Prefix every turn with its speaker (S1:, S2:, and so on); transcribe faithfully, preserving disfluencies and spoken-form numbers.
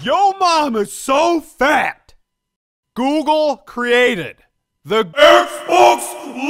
S1: Yo mom is so fat! Google created the Xbox